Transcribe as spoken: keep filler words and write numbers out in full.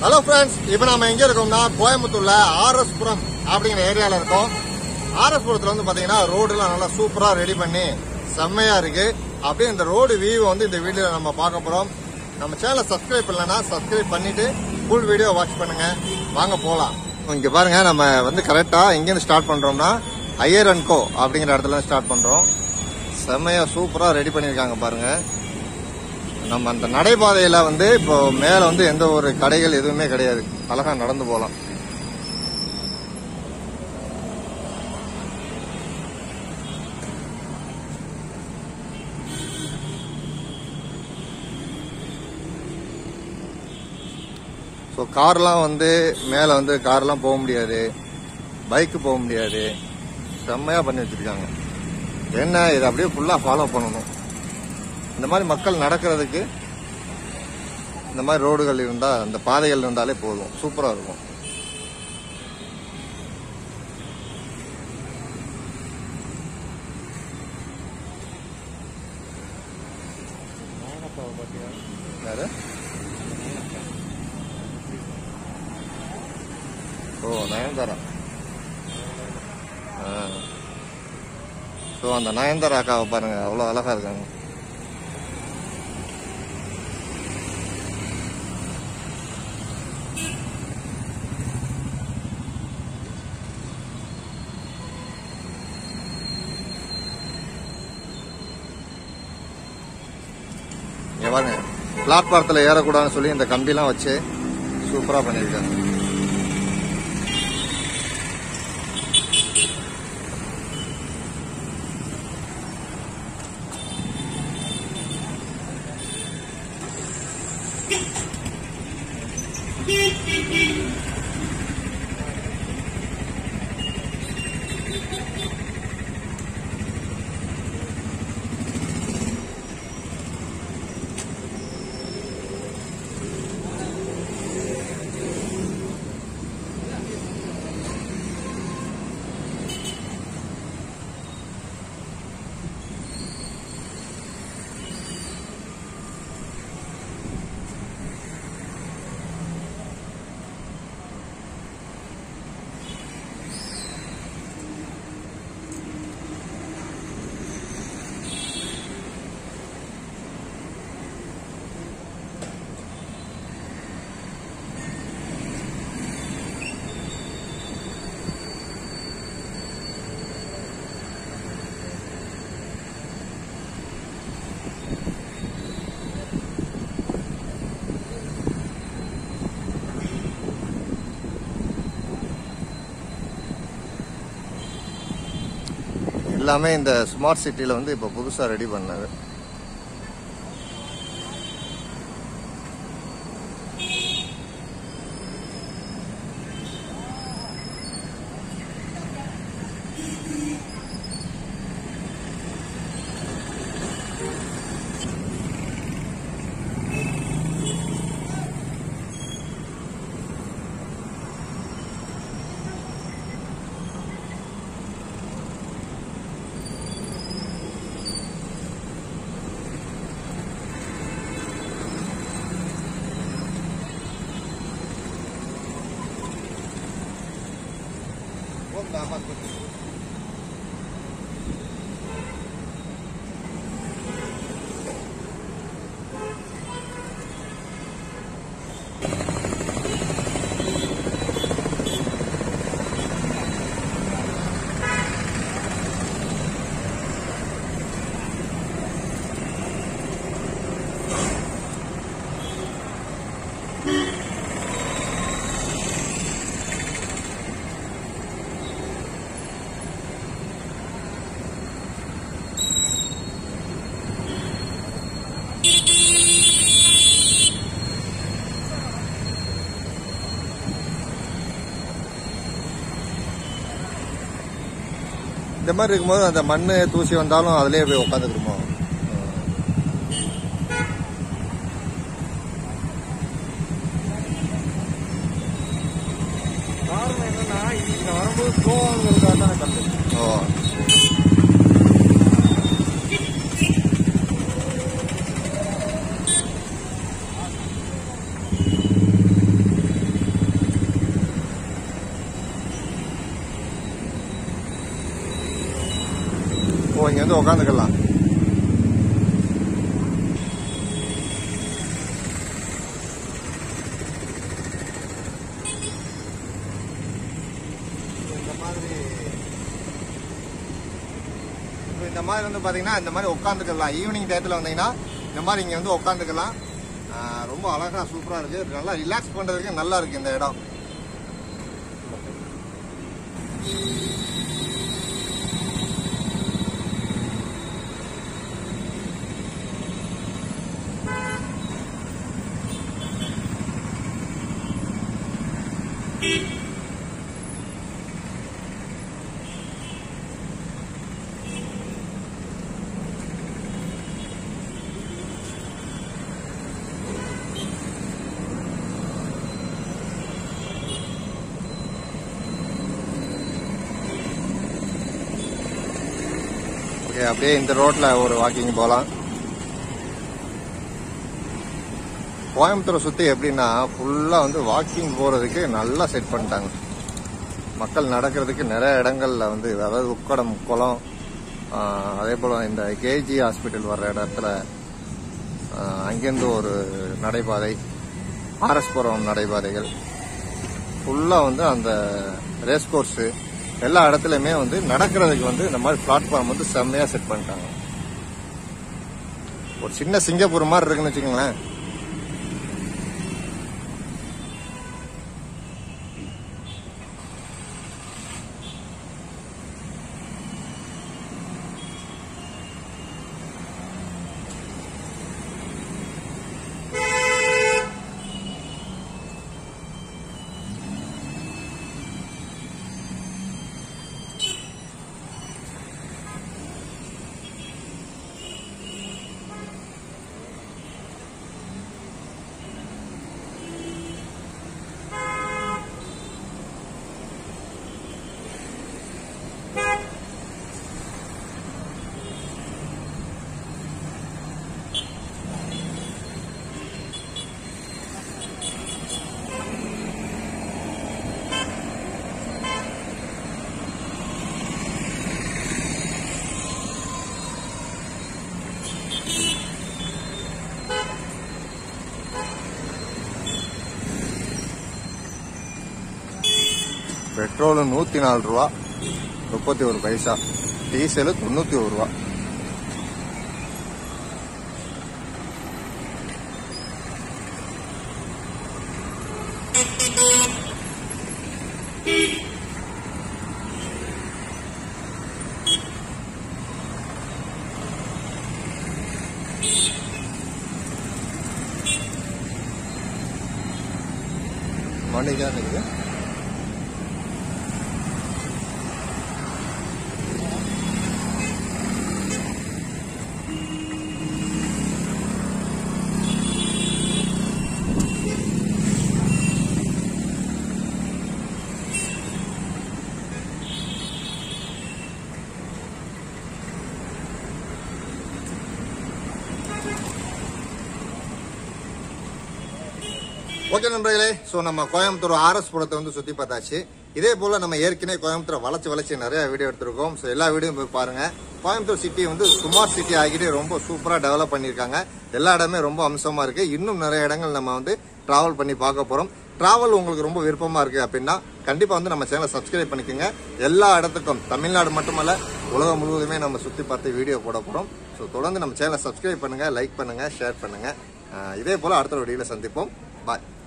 Hello friends, இப்போ நம்ம எங்க இருக்கோம்னா கோயம்புத்தூர்ல ஆர்எஸ்புரம் அப்படிங்கிற ஏரியால இருக்கோம். ஆர்எஸ்புரத்துல வந்து பாத்தீங்கன்னா ரோடுலாம் நல்லா சூப்பரா ரெடி பண்ணி செம்மையா இருக்கு. அப்படியே இந்த ரோடு வியூ வந்து இந்த வீடியோல நம்ம பார்க்க போறோம். நம்ம சேனலை சப்ஸ்கிரைப் பண்ணலன்னா சப்ஸ்கிரைப் பண்ணிட்டு ஃபுல் வீடியோ வாட்ச் பண்ணுங்க. வாங்க போலாம். இங்க பாருங்க, நம்ம வந்து கரெக்டா எங்கிருந்து ஸ்டார்ட் பண்றோம்னா ஐயர் அண்ட் கோ அப்படிங்கிற இடத்துல ஸ்டார்ட் பண்றோம். செம்மையா சூப்பரா ரெடி பண்ணிருக்காங்க பாருங்க. நம்ம அந்த நடைபாதையில வந்து இப்போ மேல வந்து எந்த ஒரு கடைகள் எதுவுமே கிடையாது. அழகா நடந்து போலாம். ஸோ கார்லாம் வந்து மேல வந்து கார்லாம் போக முடியாது, பைக்கு போக முடியாது. செம்மையா பண்ணி வச்சிருக்காங்க. என்ன இதை அப்படியே ஃபுல்லா ஃபாலோ பண்ணணும். இந்த மாதிரி மக்கள் நடக்கிறதுக்கு இந்த மாதிரி ரோடுகள் இருந்தா, இந்த பாதைகள் இருந்தாலே போதும், சூப்பரா இருக்கும். யாரு? ஓ, நயன்தாரா. ஸோ அந்த நயன்தாரா அக்காவை பாருங்க, அவ்வளோ அழகா இருக்காங்க. பாருங்க, பிளாட்பாரத்தில் ஏறக்கூடாதுன்னு சொல்லி இந்த கம்பிலாம் வச்சு சூப்பரா பண்ணிருக்காங்க. எல்லாமே இந்த ஸ்மார்ட் சிட்டில வந்து இப்ப புதுசா ரெடி பண்ணது. Dapat betul. இந்த மாதிரி இருக்கும்போது அந்த மண்ணு தூசி வந்தாலும் அதுலயே போய் உட்காந்துருக்குமோ. காரணம் என்னன்னா, இங்க வரும்போது கோவங்கிறதுக்காக தான் கண்டு. ஓ, இங்க வந்து உட்காந்துக்கலாம். இந்த மாதிரி இந்த மாதிரி வந்து பாத்தீங்கன்னா இந்த மாதிரி உட்காந்துக்கலாம். ஈவினிங் டயத்துல வந்தீங்கன்னா இந்த மாதிரி இங்க வந்து உட்காந்துக்கலாம். ரொம்ப அழகா சூப்பரா இருக்கு. நல்லா ரிலாக்ஸ் பண்றதுக்கு நல்லா இருக்கு இந்த இடம். அப்படியே இந்த ரோட்ல ஒரு வாக்கிங் போலாம். கோயம்புத்தூரை சுத்தி எப்படின்னா ஃபுல்லா வந்து வாக்கிங் போறதுக்கு நல்லா செட் பண்ணிட்டாங்க. மக்கள் நடக்கிறதுக்கு நிறைய இடங்கள்ல வந்து, அதாவது உக்கடம் குளம், அதே போல இந்த கேஜி ஹாஸ்பிட்டல் வர்ற இடத்துல அங்கிருந்து ஒரு நடைபாதை, ஆர்எஸ்புரம் நடைபாதைகள் ஃபுல்லா வந்து அந்த ரேஸ் கோர்ஸ் எல்லா இடத்துலயுமே வந்து நடக்கிறதுக்கு வந்து இந்த மாதிரி பிளாட்ஃபார்ம் வந்து செம்மையா செட் பண்ணிட்டாங்க. ஒரு சின்ன சிங்கப்பூர் மாதிரி இருக்குன்னு வச்சுக்கோங்களேன். பெட்ரோல் நூத்தி நாலு ரூபா முப்பத்தி ஒரு பைசா, டீசல் தொண்ணூத்தி ஒரு ரூபா. மணிதான் இருக்கு. ஓகே நண்பர்களே, சோ நம்ம கோயம்புத்தூர் ஆர்எஸ் புரத்தை வந்து சுத்தி பார்த்தாச்சு. இதே போல நம்ம ஏற்கனவே கோயம்புத்தூரை வளைச்சு வளைச்சு நிறைய வீடியோ எடுத்திருக்கோம். ஸோ எல்லா வீடியோ போய் பாருங்க. கோயம்புத்தூர் சிட்டி வந்து ஸ்மார்ட் சிட்டி ஆகிட்டு ரொம்ப சூப்பரா டெவலப் பண்ணிருக்காங்க. எல்லா இடமே ரொம்ப அம்சமா இருக்கு. இன்னும் நிறைய இடங்கள் நம்ம வந்து டிராவல் பண்ணி பார்க்க போறோம். டிராவல் உங்களுக்கு ரொம்ப விருப்பமா இருக்கு அப்படின்னா கண்டிப்பா வந்து நம்ம சேனலை சப்ஸ்கிரைப் பண்ணிக்கோங்க. எல்லா இடத்துக்கும், தமிழ்நாடு மட்டுமல்ல உலகம் முழுவதுமே நம்ம சுத்தி பார்த்து வீடியோ போட போறோம். ஸோ தொடர்ந்து நம்ம சேனலை சப்ஸ்கிரைப் பண்ணுங்க, லைக் பண்ணுங்க, ஷேர் பண்ணுங்க. இதே போல அடுத்த வீடியோல சந்திப்போம். பாய்.